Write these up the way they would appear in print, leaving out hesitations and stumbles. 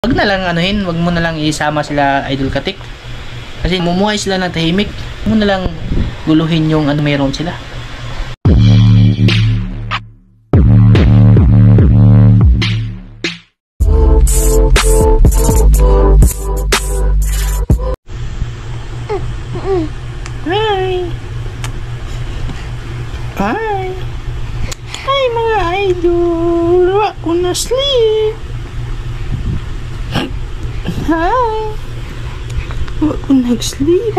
Wag na lang anuhin, wag mo na lang isama sila Idol Katik. Kasi mumuhay sila ng tahimik. Wag mo na lang guluhin yung ano meron sila. Hi! Hi! Hi mga idol! Wala ko na sleep! Hi! Wala ko nag-sleep!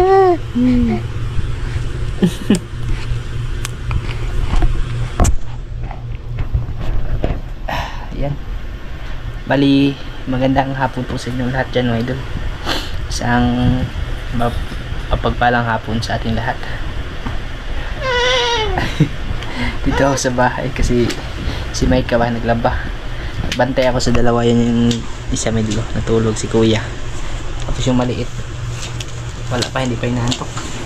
Ayan. Bali, magandang hapon po sa inyo lahat dyan mga idol. Isang mapagpalang hapon sa ating lahat. Dito ako sa bahay kasi si Mike ba naglaba. Bantay ako sa dalawa, yan yung isa may dulo, natulog si kuya. Tapos yung maliit wala pa, hindi pa inaantok.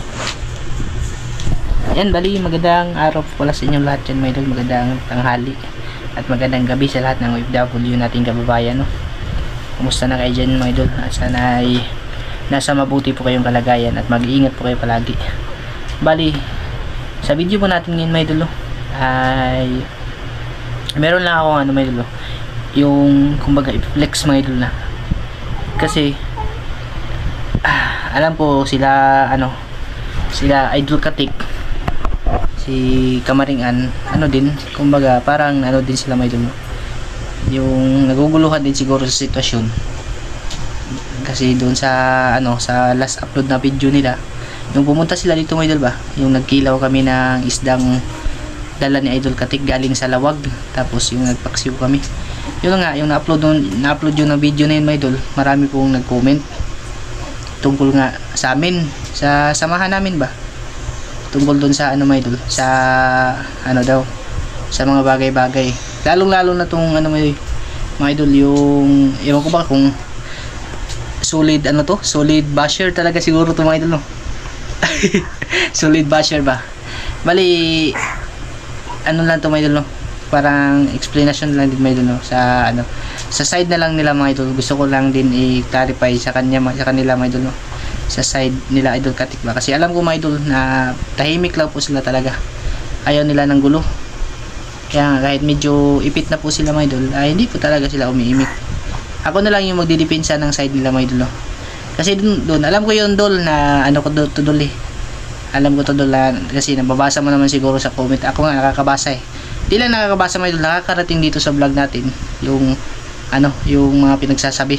Yan, bali magandang araw pala sa inyong lahat dyan mga idol. Magandang tanghali at magandang gabi sa lahat ng OFW nating kababayan, no? Kumusta na kayo dyan mga idol? At sana ay nasa mabuti po kayong kalagayan at mag-iingat po kayo palagi. Bali sa video po natin ngayon mga idol, no, ay meron lang ako ano mga idol, no, yung kumbaga i-flex mga idol na. Kasi alam ko sila ano, sila Idol Katik, si Kamaringan, ano din, kumbaga parang ano din sila mga idol, no? Yung naguguluhan din siguro sa sitwasyon. Kasi doon sa ano, sa last upload na video nila, yung pumunta sila dito mga idol ba, yung nagkilaw kami ng isdang dala ni Idol Katik galing sa Lawag, tapos yung nagpaksiw kami, yun nga, yung na-upload yun ng video na yun mga idol. Marami pong nag-comment tungkol nga sa amin, sa samahan namin ba, tungkol dun sa ano mga idol, sa ano daw, sa mga bagay-bagay, lalong-lalo na tong ano mga idol, yung ewan ko ba kung solid ano to, solid basher talaga siguro to mga idol, no? Solid basher ba. Bali ano lang to mga idol, no, parang explanation lang din mga idol, no, sa ano, sa side na lang nila mga idol. Gusto ko lang din i-clarify sa kanila mga idol, no, sa side nila Idol Katik ba, kasi alam ko mga idol na tahimik lang po sila talaga, ayaw nila ng gulo. Kaya kahit medyo ipit na po sila mga idol, ay hindi po talaga sila umiimik. Ako na lang yung magdidepensa ng side nila mga idol, no? Kasi doon alam ko yung dol na ano ko to dol eh. Alam ko to dol na, kasi nababasa mo naman siguro sa comment. Ako nga nakakabasa eh. Di lang nakakabasa mga idol, nakakarating dito sa vlog natin yung ano, yung mga pinagsasabi.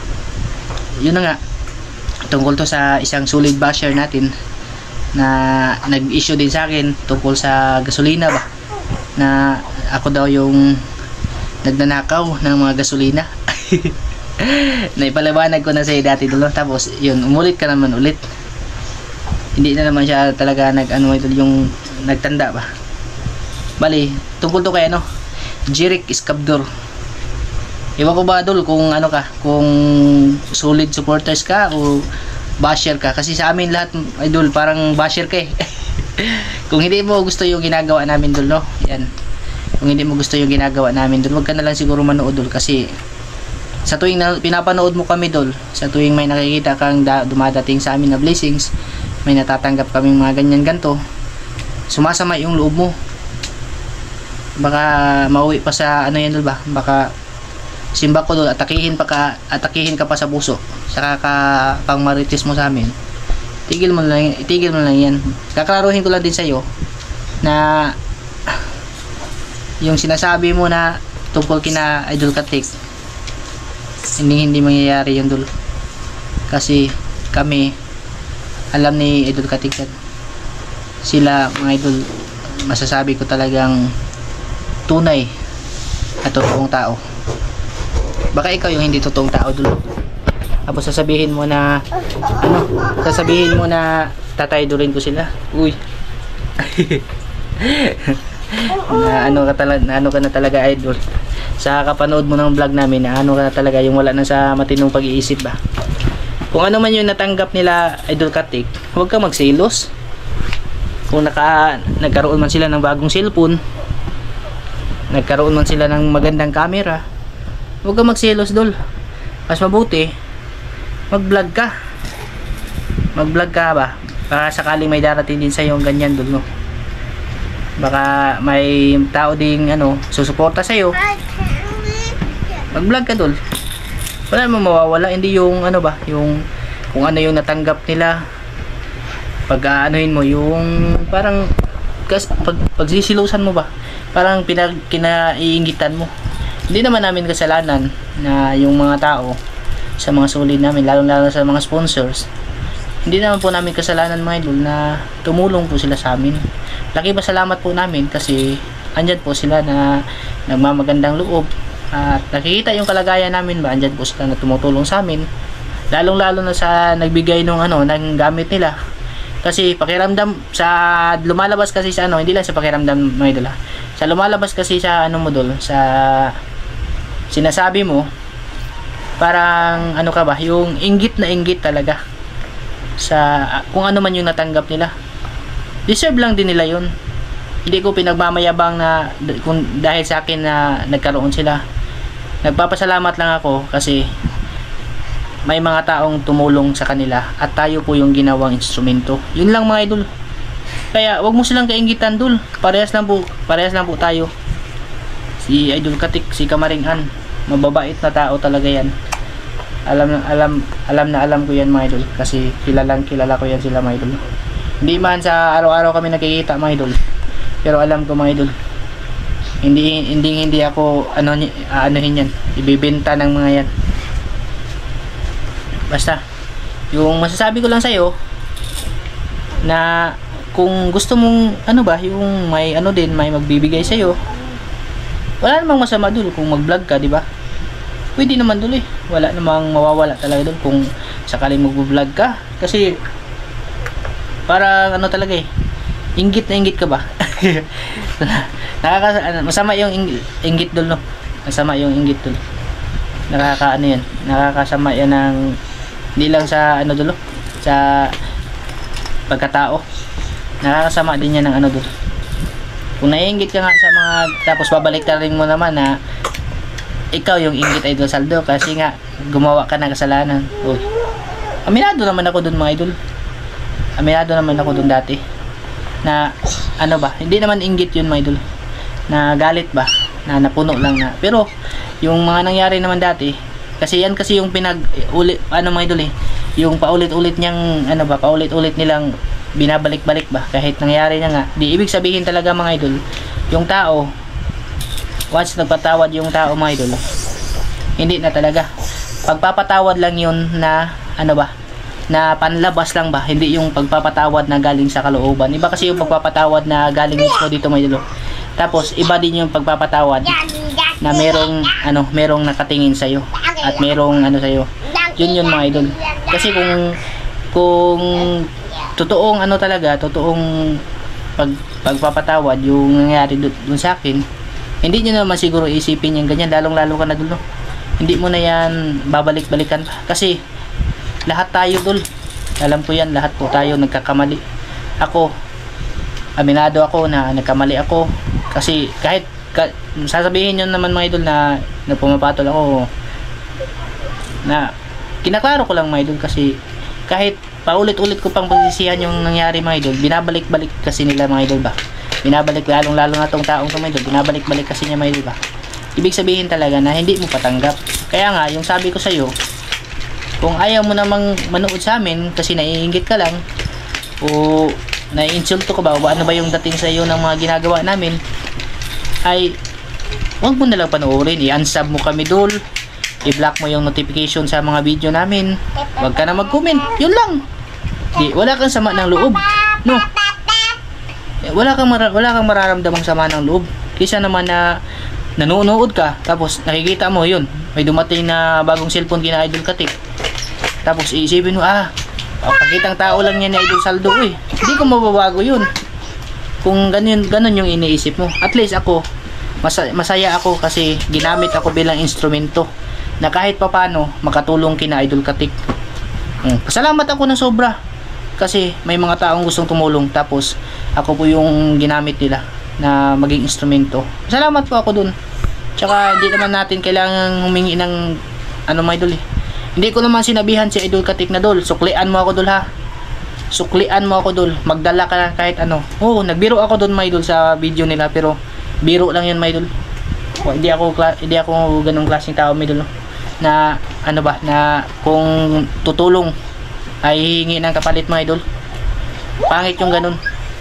Yun na nga, tungkol to sa isang solid basher natin na nag-issue din sa akin tungkol sa gasolina ba, na ako daw yung nagnanakaw ng mga gasolina. Naipaliwanag ko na sa'yo dati dulu, tapos yun, umulit ka naman ulit. Hindi na naman siya talaga nag-ano idol, yung nagtanda ba. Bali, tungkol to kay ano, Jeric Escabdor. Iwan ko ba idol kung ano ka, kung solid supporters ka o basher ka, kasi sa amin lahat idol parang basher ka eh. Kung hindi mo gusto yung ginagawa namin dul, no, yan, kung hindi mo gusto yung ginagawa namin dul, wag ka na lang siguro manood dul. Kasi sa tuwing na pinapanood mo kami dul, sa tuwing may nakikita kang dumadating sa amin na blessings, may natatanggap kaming mga ganyan ganto, sumasama yung loob mo. Baka mauwi pa sa ano yan dul ba, baka simba ko dul, atakihin ka pa sa puso, saka ka pang marites mo sa amin. Itigil mo lang yan. Kaklaruhin ko lang din sa iyo na yung sinasabi mo na tungkol kina Idol Katik, hindi mangyayari yun dul. Kasi kami, alam ni Idol Katik yan. Sila mga idol, masasabi ko talagang tunay at totoong tao. Baka ikaw yung hindi totoong tao dul, tapos sasabihin mo na ano, sasabihin mo na tataydurin ko sila. Uy. na ano ka na talaga idol, sa kapanood mo ng vlog namin, na ano ka na talaga, yung wala na sa matinong pag-iisip ba. Kung ano man yung natanggap nila Idol Katik, huwag kang magselos. Kung nagkaroon man sila ng bagong cellphone, nagkaroon man sila ng magandang camera, huwag kang magselos dol. mas mabuti mag-vlog ka. Mag-vlog ka ba? Baka sakaling may darating din sa iyo ganyan dul, no? Baka may tao ding susuporta sa iyo. Mag-vlog ka dul. Wala namang mawawala, hindi yung yung kung ano yung natanggap nila. Pag anuhin mo yung parang pagsisilusan mo ba? Parang kinaiingitan mo. Hindi naman namin kasalanan na yung mga tao sa mga sulid namin, lalong-lalo sa mga sponsors. Hindi naman po namin kasalanan mga idol na tumulong po sila sa amin. Laki pasalamat po namin kasi andyan po sila na nagmamagandang loob at nakikita yung kalagayan namin ba, andyan po sila na tumutulong sa amin, lalong-lalo na sa nagbigay ng ng gamit nila. Kasi pakiramdam sa lumalabas kasi sa hindi lang sa pakiramdam mga idol, sa lumalabas kasi sa mo dol, sa sinasabi mo, parang ka ba, yung inggit na inggit talaga sa kung ano man yung natanggap nila. Deserve lang din nila yun. Hindi ko pinagmamayabang na kung dahil sa akin na nagkaroon sila. Nagpapasalamat lang ako kasi may mga taong tumulong sa kanila at tayo po yung ginawang instrumento. Yun lang mga idol. Kaya wag mo silang kainggitan dul. Parehas lang po tayo. Si Idol Katik, si Kamaring Ann, mababait na tao talaga yan. Alam ko yan mga idol kasi kilala ko yan sila mga idol. Hindi man sa araw-araw kami nakikita mga idol, pero alam ko mga idol, hindi ako anuhin yan, ibibenta ng mga yan. Basta yung masasabi ko lang sa'yo na kung gusto mong yung may may magbibigay sa'yo, wala namang masama dul kung mag-vlog ka, di ba? Pwede naman dul wala namang mawawala talaga dul kung sakaling mag-vlog ka, kasi para talaga inggit na inggit ka ba? Masama yung inggit dul, no? Masama yung inggit dul. Nakakasama yan ng hindi lang sa dul, sa pagkatao. Nakakasama din yan ng dul. Kung naiinggit ka nga sa mga, tapos babalik ka rin mo naman na ikaw yung inggit Idol Saldo kasi nga gumawa ka ng kasalanan. Uy, aminado naman ako dun mga idol. Aminado naman ako dun dati na hindi naman inggit yun mga idol, na galit ba, na napuno lang na. Pero yung mga nangyari naman dati, kasi yan kasi yung pinag-ulit mga idol yung paulit-ulit niyang paulit-ulit nilang binabalik-balik ba, kahit nangyari na nga. Di ibig sabihin talaga mga idol, yung tao once nagpatawad yung tao mga idol, hindi na talaga. Pagpapatawad lang yun na na panlabas lang ba, hindi yung pagpapatawad na galing sa kalooban. Iba kasi yung pagpapatawad na galing mismo dito mga idol. Tapos iba din yung pagpapatawad na merong nakatingin sa iyo at merong sa iyo. Yun mga idol. Kasi kung totoong totoong pagpapatawad yung nangyari dun sa akin, hindi nyo naman siguro isipin yung ganyan, lalong-lalo ka na dul, no? Hindi mo na yan babalik-balikan pa. Kasi lahat tayo dul, alam ko yan, lahat po tayo nagkakamali. Ako, aminado ako na nagkamali ako. Kasi kahit sasabihin nyo naman mga idol na nagpumapatol ako, na kinaklaro ko lang mga idol, kasi kahit paulit-ulit ko pang pagsisihan yung nangyari mga idol, binabalik-balik kasi nila mga idol ba, binabalik, lalong-lalo na tong taong mga idol, binabalik-balik kasi niya mga idol ba. Ibig sabihin talaga na hindi mo patanggap. Kaya nga yung sabi ko sa'yo, kung ayaw mo namang manood sa amin kasi naiinggit ka lang o naiinsulto ka ba o ano ba yung dating sa iyo ng mga ginagawa namin, ay huwag mo nalang panoorin, i-unsub mo kami dul, i-block mo yung notification sa mga video namin, huwag ka na mag-comment, yun lang. Wala kang sama ng loob, no? Wala kang mararamdamang sama ng loob. Kaysa naman na nanonood ka, tapos nakikita mo yun, may dumating na bagong cellphone kina Idol Katik, tapos iisipin mo, pakitang tao lang yan ni Idol Saldo, hindi ko mababago yun. Kung ganun yung iniisip mo, at least ako masaya ako kasi ginamit ako bilang instrumento na kahit papano makatulong kina Idol Katik. Pasalamat ako ng sobra kasi may mga taong gustong tumulong, tapos ako po yung ginamit nila na maging instrumento. Salamat po ako dun. Tsaka hindi naman natin kailangan humingi ng mga idol Hindi ko naman sinabihan si Idol Katik na Dol, suklian mo ako Dol ha. Suklian mo ako Dol. Magdala ka lang kahit ano. Oo, nagbiro ako doon mga Idol sa video nila, pero biro lang yun mga Idol. Oh, hindi ako ganung klaseng tao mga Idol. Na ano ba, na kung tutulong ay hihingi ng kapalit mga Idol. Pangit yung ganun.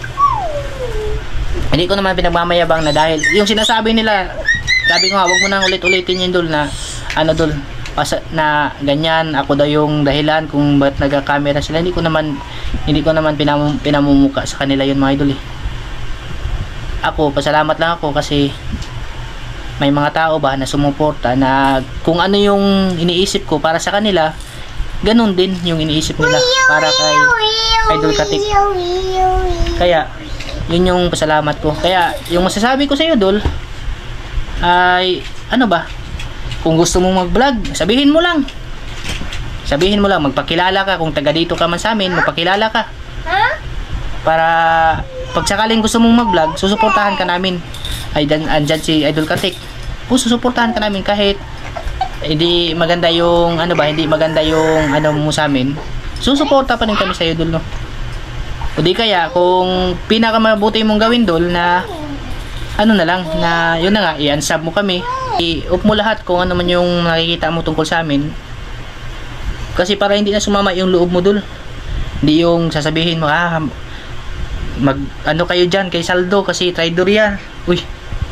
Hindi ko naman pinagmamayabang na dahil yung sinasabi nila, sabi ko nga, wag mo nang ulit-ulitin yun Dol na ano Dol, na ganyan ako daw yung dahilan kung ba't nagka-camera sila. Hindi ko naman pinamumuka sa kanila yun mga Idol eh. Ako, pasalamat lang ako kasi may mga tao ba na sumuporta na kung ano yung iniisip ko para sa kanila, ganun din yung iniisip nila para kay Idol Katik. Kaya yun yung pasalamat ko. Kaya yung masasabi ko sa iyo Dol ay ano ba, kung gusto mong mag-vlog, sabihin mo lang. Sabihin mo lang, magpakilala ka. Kung taga dito ka man sa amin, magpakilala ka. Para pag sakaling gusto mong mag-vlog, susuportahan ka namin. Ay, andyan si Idol Katik. Susuportahan ka namin kahit hindi maganda yung ano ba, hindi maganda yung ano mo sa amin. Susuporta pa rin kami sa iyo Dol, no? O di kaya, kung pinakamabuti mong gawin Dol na ano na lang, na yun na nga, i-unsub mo kami, i-off mo lahat kung ano man yung nakikita mo tungkol sa amin. Kasi para hindi na sumama yung loob mo Dol. Hindi yung sasabihin mo, mag ano kayo dyan kay Saldo kasi traidor yan. Uy.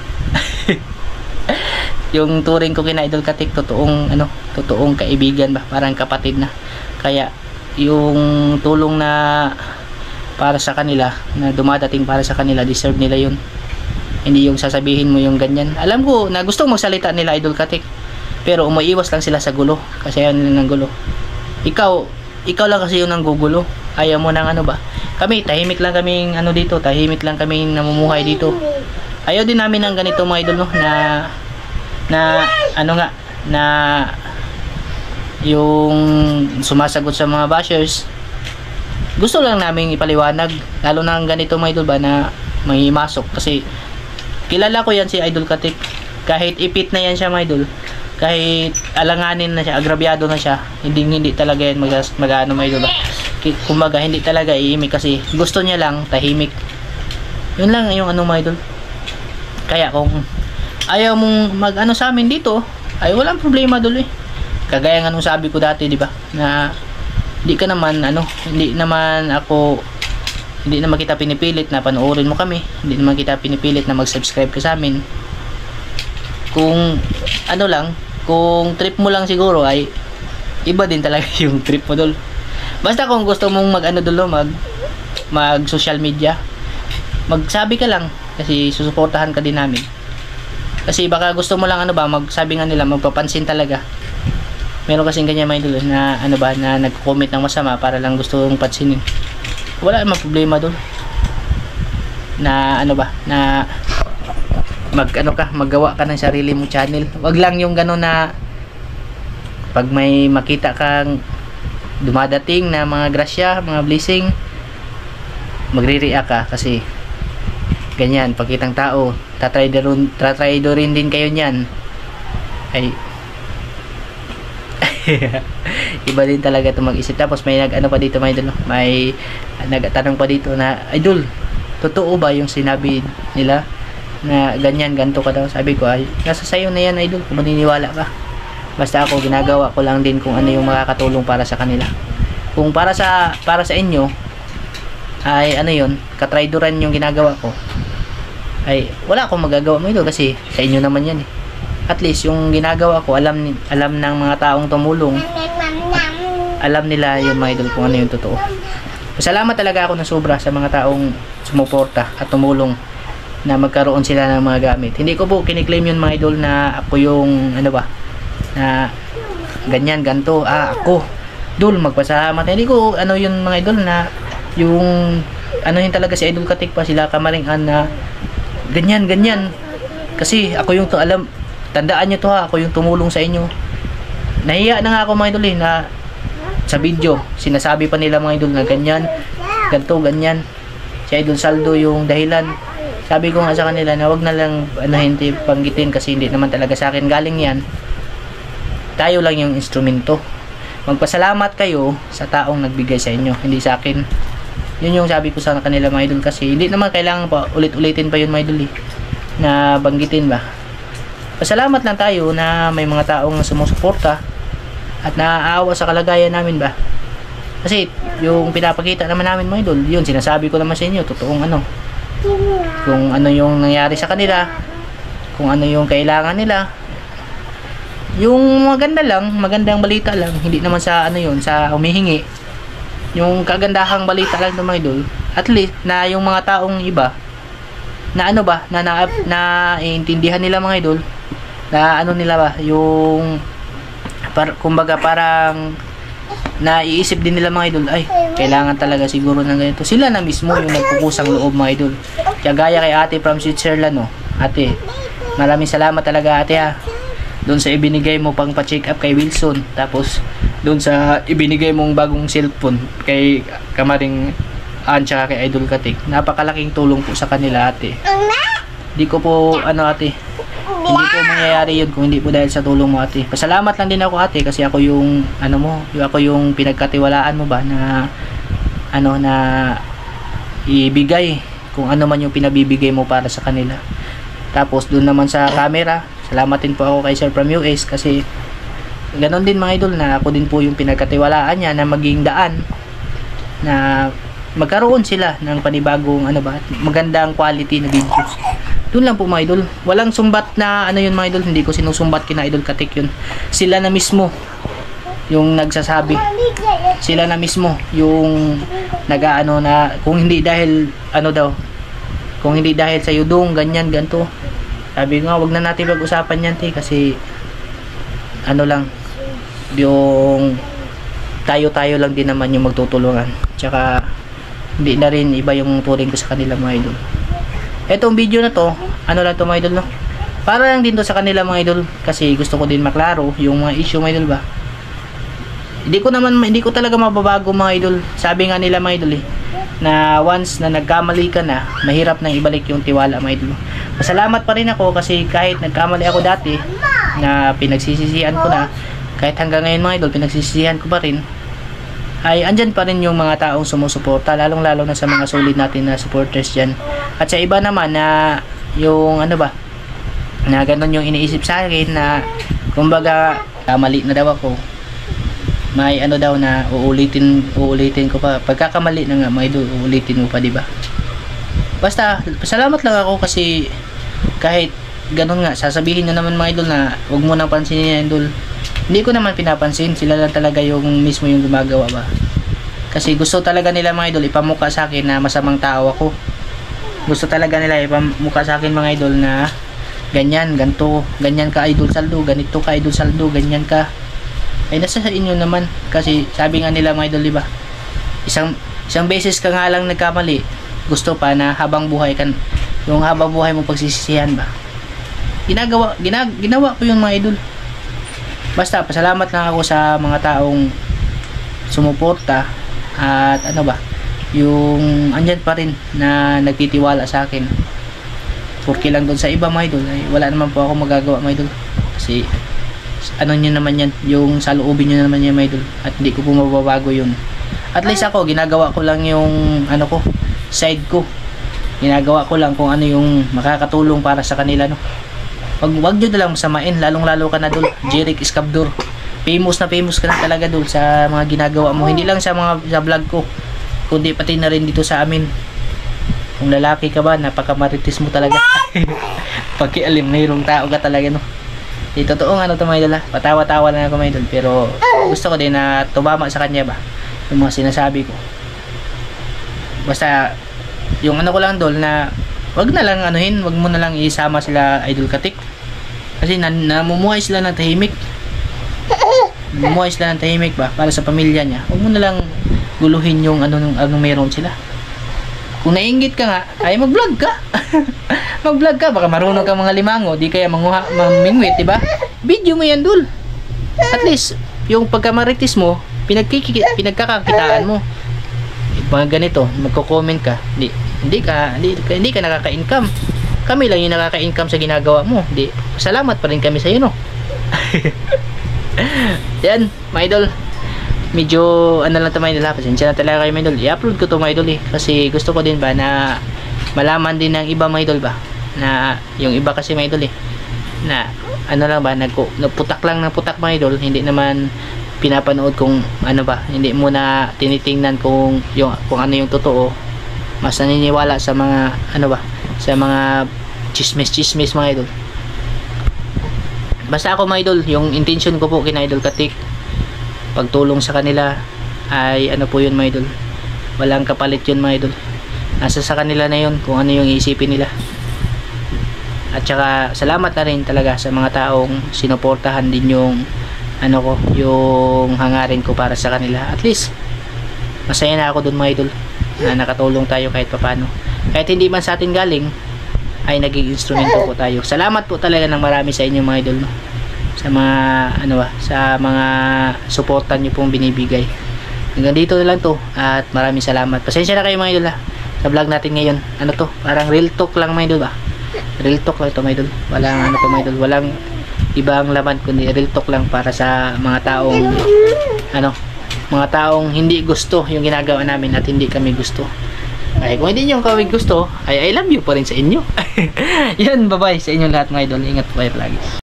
Yung turing ko kina Idol Katik, totoong kaibigan ba, parang kapatid na. Kaya yung tulong na para sa kanila, na dumadating para sa kanila, deserve nila yun. Hindi yung sasabihin mo yung ganyan. Alam ko na gusto magsalita nila Idol Katik, pero umiiwas lang sila sa gulo kasi ayaw nila ng gulo. Ikaw lang kasi yung nanggugulo. Ayaw mo ng ano ba, kami tahimik lang kaming ano dito, tahimik lang kaming namumuhay dito. Ayaw din namin ng ganito mga Idol, no, na ano nga, na yung sumasagot sa mga bashers. Gusto lang namin ipaliwanag, lalo na ganito mga Idol ba, na may masok. Kasi kilala ko yan si Idol Katik. Kahit ipit na yan siya mga Idol, kahit alanganin na siya, agrabyado na siya, hindi talaga yan mag-ano mga Idol ba. Kumbaga hindi talaga iimik kasi gusto niya lang tahimik. Yun lang yung ano mga Idol. Kaya kung ayaw mong mag-ano sa amin dito, ay walang problema Dol eh. Kagaya nga nung sabi ko dati, di ba, na hindi naman kita pinipilit na panoorin mo kami, hindi naman kita pinipilit na mag-subscribe ka sa amin. Kung ano lang, kung trip mo lang siguro ay iba din talaga yung trip mo Dol. Basta kung gusto mong mag-ano Dol, mag social media, magsabi ka lang kasi susuportahan ka din namin. Kasi baka gusto mo lang ano ba, magsabi nga nila, magpapansin talaga. Meron kasing ganyan mga Idol na ano ba, na nagko-comment ng masama para lang gusto mong pansinin. Wala namang problema doon. Na ano ba, na maggawa ka ng sarili mong channel. Wag lang yung gano'n na pag may makita kang dumadating na mga grasya, mga blessing, magre-react ka kasi ganyan, pagkitang tao, tatraidorin din kayo niyan. Ay iba din talaga ito mag-isip. Tapos may nag-ano pa dito mga Idol, may nagtanong pa dito na, Idol, totoo ba yung sinabi nila na ganyan, ganto ka daw? Sabi ko, ay nasa sayo na yan Idol, kung maniniwala ka. Basta ako, ginagawa ko lang din kung ano yung makakatulong para sa kanila. Kung para sa inyo ay ano yun, katraidoran yung ginagawa ko, ay wala akong magagawa mo Idol, kasi sa inyo naman yan eh. At least yung ginagawa ko, alam ng mga taong tumulong, alam nila yung mga Idol kung ano yung totoo. Salamat talaga ako ng sobra sa mga taong sumuporta at tumulong na magkaroon sila ng mga gamit. Hindi ko po kiniklaim yun mga Idol na ako yung ano ba, na ganyan, ganto, ako Dol, magpasalamat. Hindi ko ano yun mga Idol, na yung ano yun talaga si Idol Katik pa, sila Kamaringan na ganyan, ganyan. Kasi ako yung alam, tandaan nyo to ha, ako yung tumulong sa inyo. Nahiya na nga ako mga Idol na sa video, sinasabi pa nila mga Idol na ganyan, ganto, ganyan. Si Idol Saldo yung dahilan. Sabi ko nga sa kanila na wag na lang hindi panggitin kasi hindi naman talaga sa akin galing yan. Tayo lang yung instrumento. magpasalamat kayo sa taong nagbigay sa inyo, hindi sa akin. Yun yung sabi ko sa kanila mga idol, kasi hindi naman kailangan pa ulit-ulitin pa yun mga idol na banggitin ba. Pasalamat lang tayo na may mga taong sumusuporta at naaawa sa kalagayan namin ba. Kasi yung pinapakita naman namin mga idol, yun sinasabi ko naman sa inyo, totoong ano, kung ano yung nangyari sa kanila, kung ano yung kailangan nila. Yung maganda lang, magandang balita lang, hindi naman sa ano yun, sa humihingi. Yung kagandahang balita lang ng mga idol, at least na yung mga taong iba na ano ba, naiintindihan nila mga idol, na ano nila ba, yung kumbaga parang naiisip din nila mga idol, ay kailangan talaga siguro ng ganito. Sila na mismo yung nagkukusang loob mga idol. Kaya gaya kay ate from Switzerland, no, ate, maraming salamat talaga ate ha, doon sa ibinigay mo pang pa-check up kay Wilson, tapos doon sa ibinigay mong bagong cellphone kay Kamaring Ann tsaka kay Idol Katik. Napakalaking tulong po sa kanila ate. Hindi ko po ano ate, hindi po mangyayari yun kung hindi po dahil sa tulong mo ate. Pasalamat lang din ako ate, kasi ako yung ano mo, ako yung pinagkatiwalaan mo ba na ano, na ibigay kung ano man yung pinabibigay mo para sa kanila. Tapos doon naman sa camera, salamatin po ako kay Sir from US, kasi ganon din mga idol na ako din po yung pinagkatiwalaan niya na maging daan na magkaroon sila ng panibagong ano ba, magandang quality na videos. Doon lang po mga idol, walang sumbat na ano yun mga idol, hindi ko sinusumbat kina Idol Katik yun. Sila na mismo yung nagsasabi, sila na mismo yung nag-ano na kung hindi dahil ano daw, kung hindi dahil sa yudong ganyan ganto. Sabi nga, wag na natin pag-usapan yan te, kasi ano lang, yung tayo-tayo lang din naman yung magtutulungan. Tsaka hindi na rin iba yung turing ko sa kanila mga idol. Etong video na to, ano lang to mga idol, no? Para lang din to sa kanila mga idol, kasi gusto ko din maklaro yung mga issue mga idol ba. Hindi ko talaga mababago mga idol. Sabi nga nila mga idol na once na nagkamali ka na, mahirap nang ibalik yung tiwala mga idol. Masalamat pa rin ako, kasi kahit nagkamali ako dati na pinagsisisihan ko na, kahit hanggang ngayon mga idol pinagsisisihan ko pa rin, ay andyan pa rin yung mga taong sumusuporta, lalong lalo na sa mga solid natin na supporters dyan. At sa iba naman na yung ano ba, na ganun yung iniisip sa akin na kumbaga kamali na daw ako, may ano daw na uulitin ko pa, pagkakamali na nga mga idol, uulitin mo pa, diba? Basta salamat lang ako, kasi kahit ganun nga, sasabihin nyo naman mga idol na huwag mo nang pansinin yan idol, hindi ko naman pinapansin. Sila lang talaga yung mismo yung gumagawa ba, kasi gusto talaga nila mga idol ipamukha sa akin na masamang tao ako. Gusto talaga nila ipamukha sa akin mga idol na ganyan, ganto, ganyan ka Idol Saldo, ganito ka Idol Saldo, ganyan ka. Ay nasa sa inyo naman, kasi sabi nga nila mga idol, diba, isang beses ka nga lang nagkamali, gusto pa na habang buhay kan, yung habang buhay mo pagsisisihan ba. Ginawa ko yun mga idol. Basta pasalamat lang ako sa mga taong sumuporta, at ano ba, yung andyan pa rin na nagtitiwala sa akin. Porque lang doon sa iba mga idol ay wala naman po ako magagawa mga idol, kasi ano nyo naman yan, yung saloobin nyo naman yan mga idol, at hindi ko po mababago yun. At least ako, ginagawa ko lang yung ano ko, side ko, ginagawa ko lang kung ano yung makakatulong para sa kanila, no. Wag nyo na lang masamain, lalong lalo ka na dul, Jeric Escabdor, famous ka na talaga dul sa mga ginagawa mo, hindi lang sa sa vlog ko, kundi pati na rin dito sa amin. Kung lalaki ka ba, napakamaritis mo talaga. Pakialim, mayroong tao ka talaga, no. Totoo nga no to mga idol, patawa-tawa lang ako mga idol, pero gusto ko din na tumama sa kanya ba yung mga sinasabi ko. Basta yung ano ko lang dol, na wag na lang anuhin, wag mo na lang isama sila Idol Katik, kasi namumuhay sila ng tahimik. Namumuhay sila ng tahimik ba para sa pamilya niya. Wag mo na lang guluhin yung anong meron sila. Kung naiinggit ka nga, ay mag-vlog ka. Mag-vlog ka, baka marunong ka mga limango, di kaya mamingwit, diba? Video mo yan dul. At least yung pagkamaritis mo, pinagkakakitaan mo. Mga ganito, magko-comment ka, hindi ka nakaka-income. Kami lang yung nakaka-income sa ginagawa mo. Salamat pa rin kami sa iyo, no. Yan, mga idol. medyo ano lang ito mga idol ha, pasensya na talaga kayo mga idol, i-upload ko to mga idol kasi gusto ko din ba na malaman din ng iba mga idol ba, na yung iba kasi mga idol na ano lang ba, nagputak lang ng putak mga idol, hindi naman pinapanood kung ano ba, hindi muna tinitingnan kung ano yung totoo, mas naniniwala sa mga ano ba, sa mga chismis mga idol. Basta ako mga idol, yung intention ko po kina Idol Katik, pagtulong sa kanila ay ano po yun mga idol, walang kapalit yun mga idol, nasa sa kanila na yun kung ano yung iisipin nila. At saka salamat na rin talaga sa mga taong sinuportahan din yung ano ko, yung hangarin ko para sa kanila. At least masaya na ako dun mga idol, na nakatulong tayo kahit papano, kahit hindi man sa atin galing ay naging instrumento po tayo. Salamat po talaga ng marami sa inyo mga idol, no? Sa mga ano ba, sa mga suportan nyo pong binibigay. Hanggang dito na lang to, at maraming salamat. Pasensya na kayo mga idol sa vlog natin ngayon. Ano to, parang real talk lang mga idol ba, real talk lang to mga idol, walang ano to mga idol, walang ibang laman kundi real talk lang para sa mga taong ano, mga taong hindi gusto yung ginagawa namin at hindi kami gusto. Ay kung hindi nyo kami gusto, ay I love you pa rin sa inyo. Yan, bye bye sa inyo lahat mga idol, ingat po kayo palagi.